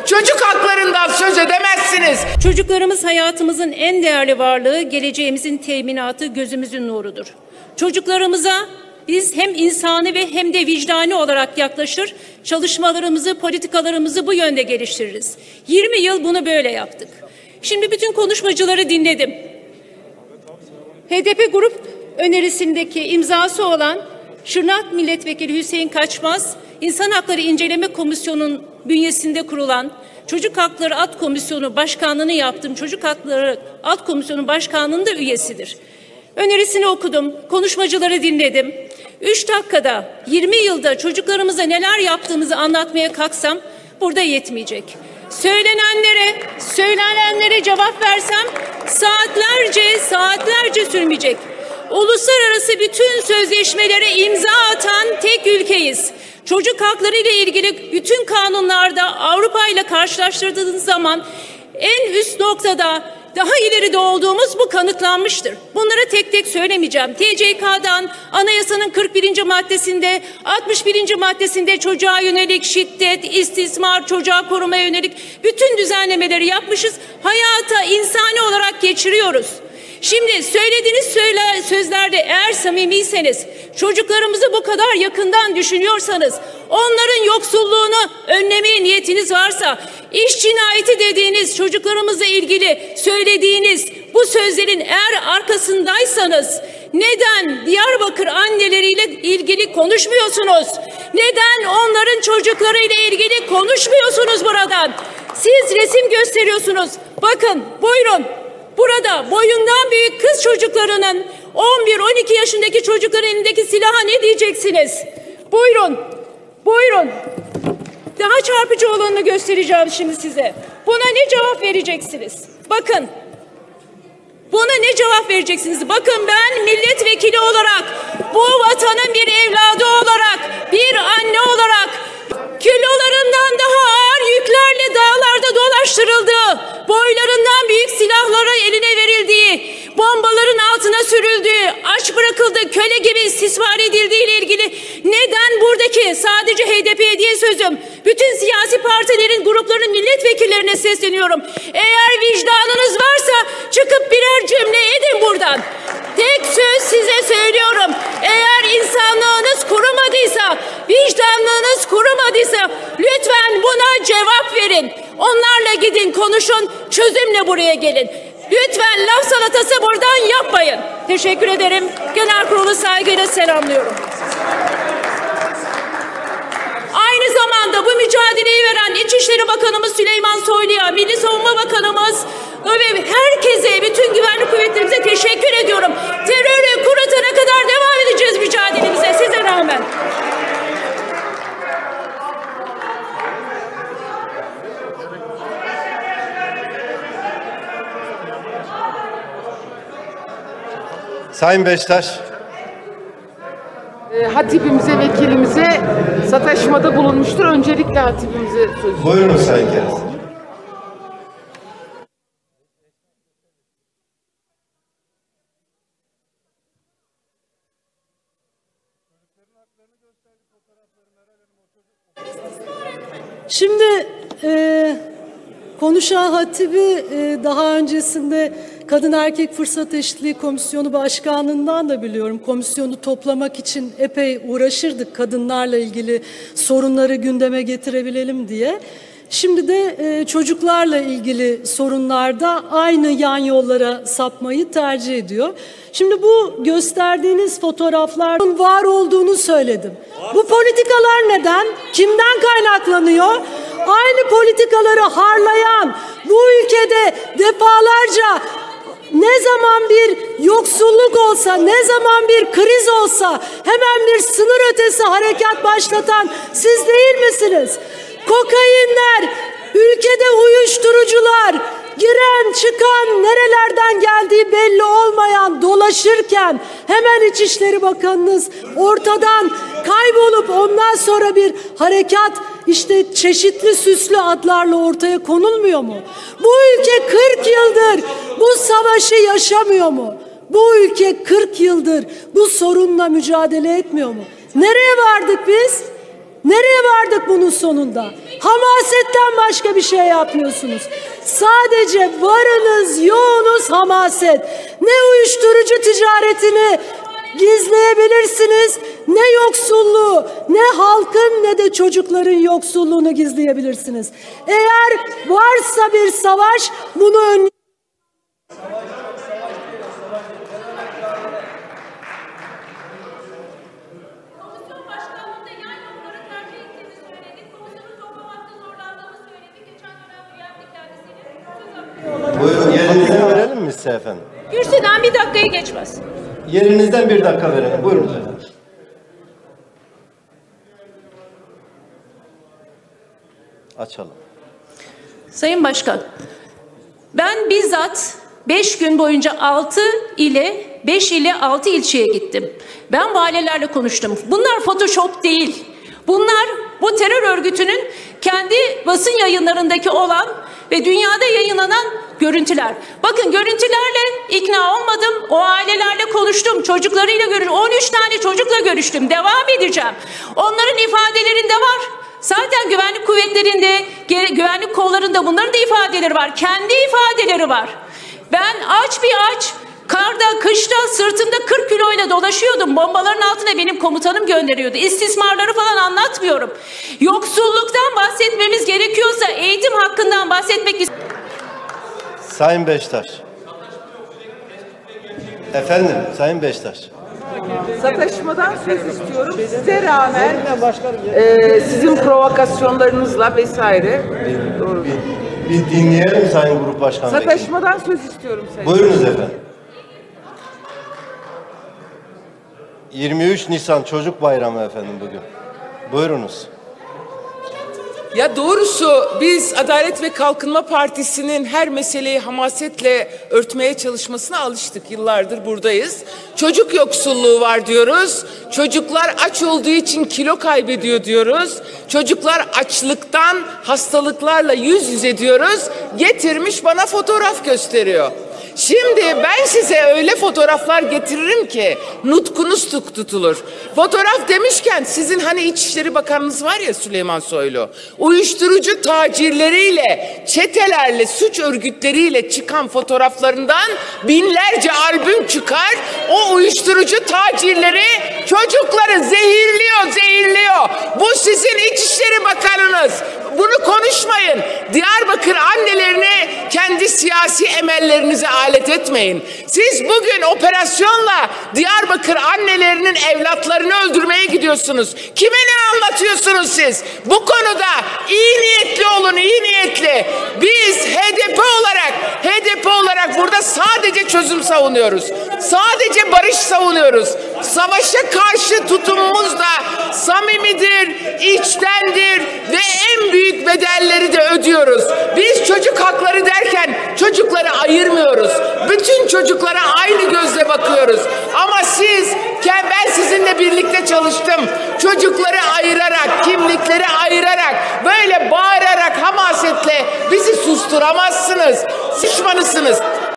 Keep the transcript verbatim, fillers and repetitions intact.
Çocuk haklarından söz edemezsiniz. Çocuklarımız hayatımızın en değerli varlığı, geleceğimizin teminatı, gözümüzün nurudur. Çocuklarımıza biz hem insani ve hem de vicdani olarak yaklaşır, çalışmalarımızı, politikalarımızı bu yönde geliştiririz. yirmi yıl bunu böyle yaptık. Şimdi bütün konuşmacıları dinledim. H D P grup önerisindeki imzası olan Şırnak Milletvekili Hüseyin Kaçmaz, İnsan Hakları İnceleme Komisyonu'nun bünyesinde kurulan Çocuk Hakları Alt Komisyonu Başkanlığı'nı yaptım. Çocuk Hakları Alt Komisyonu Başkanlığı'nın da üyesidir. Önerisini okudum, konuşmacıları dinledim. Üç dakikada, yirmi yılda çocuklarımıza neler yaptığımızı anlatmaya kalksam burada yetmeyecek. Söylenenlere, söylenenlere cevap versem saatlerce, saatlerce sürmeyecek. Uluslararası bütün sözleşmelere imza atan tek ülkeyiz. Çocuk hakları ile ilgili bütün kanunlarda Avrupa ile karşılaştırdığınız zaman en üst noktada, daha ileride olduğumuz bu kanıtlanmıştır. Bunları tek tek söylemeyeceğim. T C K'dan anayasanın kırk birinci maddesinde, altmış birinci maddesinde çocuğa yönelik şiddet, istismar, çocuğa korumaya yönelik bütün düzenlemeleri yapmışız. Hayata insani olarak geçiriyoruz. Şimdi söylediğiniz söyle, sözlerde eğer samimiyseniz, çocuklarımızı bu kadar yakından düşünüyorsanız, onların yoksulluğunu önlemeye niyetiniz varsa, iş cinayeti dediğiniz çocuklarımızla ilgili söylediğiniz bu sözlerin eğer arkasındaysanız, neden Diyarbakır anneleriyle ilgili konuşmuyorsunuz? Neden onların çocuklarıyla ilgili konuşmuyorsunuz buradan? Siz resim gösteriyorsunuz. Bakın, buyurun. Burada boyundan büyük kız çocuklarının on bir on iki yaşındaki çocukların elindeki silaha ne diyeceksiniz? Buyurun, buyurun. Daha çarpıcı olanını göstereceğim şimdi size. Buna ne cevap vereceksiniz? Bakın, buna ne cevap vereceksiniz? Bakın ben milletvekili olarak, bu vatanın bir evladı olarak, bir anne olarak, kilolarından daha ağır yüklerle dağlarda dolaştırıldığı, boylarından büyük silahlara eline verildiği, bombaların altına sürüldüğü, aç bırakıldığı, köle gibi istismar edildiği ile ilgili neden buradaki sadece H D P'ye değil sözüm, bütün siyasi partilerin, grupların milletvekillerine sesleniyorum. Eğer vicdanınız varsa çıkıp birer cümle edin buradan. Tek söz size söylüyorum. Eğer insanlığınız kurumadıysa, vicdanlığınız kurumadıysa lütfen buna cevap verin. Onlarla gidin, konuşun, çözümle buraya gelin. Lütfen laf salatası buradan yapmayın. Teşekkür ederim. Genel kurulu saygıyla selamlıyorum. Aynı zamanda bu mücadeleyi veren İçişleri Bakanımız Süleyman Soylu'ya, Milli Savunma Bakanımız ve herkese, bütün güvenlik kuvvetlerimize teşekkür ediyorum. Terörü kurutana kadar devam edeceğiz mücadelemize size rağmen. Sayın Beştaş. E, hatibimize, vekilimize sataşmada bulunmuştur. Öncelikle hatibimize söz. Buyurun Sayın Keriz. Şimdi e, konuşan hatibi e, daha öncesinde Kadın Erkek Fırsat Eşitliği Komisyonu Başkanlığından da biliyorum. Komisyonu toplamak için epey uğraşırdık kadınlarla ilgili sorunları gündeme getirebilelim diye. Şimdi de e, çocuklarla ilgili sorunlarda aynı yan yollara sapmayı tercih ediyor. Şimdi bu gösterdiğiniz fotoğrafların var olduğunu söyledim. Bu politikalar neden? Kimden kaynaklanıyor? Aynı politikaları harlayan bu ülkede defalarca ne zaman bir yoksulluk olsa, ne zaman bir kriz olsa hemen bir sınır ötesi harekat başlatan siz değil misiniz? Kokainler, ülkede uyuşturucular, giren çıkan nerelerden geldiği belli olmayan dolaşırken hemen İçişleri Bakanınız ortadan kaybolup ondan sonra bir harekat işte çeşitli süslü adlarla ortaya konulmuyor mu? Bu ülke kırk yıldır bu savaşı yaşamıyor mu? Bu ülke kırk yıldır bu sorunla mücadele etmiyor mu? Nereye vardık biz? Nereye vardık? olacak bunun sonunda? Hamasetten başka bir şey yapmıyorsunuz. Sadece varınız, yoğunuz hamaset. Ne uyuşturucu ticaretini gizleyebilirsiniz, ne yoksulluğu, ne halkın ne de çocukların yoksulluğunu gizleyebilirsiniz. Eğer varsa bir savaş, bunu önleyebilirsiniz. Buyurun, yerinizden verelim mi size efendim? Kürsüden bir dakikaya geçmez. Yerinizden bir dakika verelim. Buyurun efendim. Açalım. Sayın Başkan, ben bizzat beş gün boyunca altı ile beş ile altı ilçeye gittim. Ben valilerle konuştum. Bunlar Photoshop değil. Bunlar bu terör örgütünün kendi basın yayınlarındaki olan ve dünyada yayınlanan görüntüler. Bakın, görüntülerle ikna olmadım. O ailelerle konuştum. Çocuklarıyla görüştüm. on üç tane çocukla görüştüm. Devam edeceğim. Onların ifadelerinde var. Zaten güvenlik kuvvetlerinde, güvenlik kollarında bunların da ifadeleri var. Kendi ifadeleri var. Ben aç bir aç, karda, kışta sırtımda kırk kiloyla dolaşıyordum. Bombaların altına benim komutanım gönderiyordu. İstismarları falan anlatmıyorum. Yoksulluktan bahsetmemiz gerekiyorsa eğitim hakkından bahsetmek istiyorum. Sayın Beştaş. Efendim, Sayın Beştaş. Sataşmadan söz istiyorum. Size rağmen e, sizin provokasyonlarınızla vesaire. Doğru. Bir, bir dinleyelim Sayın Grup Başkan Vekili. Sataşmadan söz istiyorum sayın. Buyurunuz efendim. yirmi üç Nisan Çocuk Bayramı efendim bugün. Buyurunuz. Ya doğrusu biz Adalet ve Kalkınma Partisi'nin her meseleyi hamasetle örtmeye çalışmasına alıştık. Yıllardır buradayız. Çocuk yoksulluğu var diyoruz. Çocuklar aç olduğu için kilo kaybediyor diyoruz. Çocuklar açlıktan hastalıklarla yüz yüze diyoruz. Getirmiş bana fotoğraf gösteriyor. Şimdi ben size öyle fotoğraflar getiririm ki nutkunuz tuk tutulur. Fotoğraf demişken sizin hani İçişleri Bakanınız var ya, Süleyman Soylu. Uyuşturucu tacirleriyle, çetelerle, suç örgütleriyle çıkan fotoğraflarından binlerce albüm çıkar. O uyuşturucu tacirleri çocukları zehirliyor, zehirliyor. Bu sizin İçişleri Bakanınız. Bunu konuşmayın. Diyarbakır annelerini kendi siyasi emellerinize alet etmeyin. Siz bugün operasyonla Diyarbakır annelerinin evlatlarını öldürmeye gidiyorsunuz. Kime ne anlatıyorsunuz siz? Bu konuda iyi niyetli olun, iyi niyetli. Biz H D P olarak, H D P olarak burada sadece çözüm savunuyoruz. Sadece barış savunuyoruz. Savaşa karşı tutumumuz da samimidir, içtendir ve en büyük bedelleri de ödüyoruz. Biz çocuk hakları derken çocukları ayırmıyoruz. Bütün çocuklara aynı gözle bakıyoruz. Ama siz, ben sizinle birlikte çalıştım. Çocukları ayırarak, kimlikleri ayırarak, böyle bağırarak, hamasetle bizi susturamazsınız. Düşmanısınız.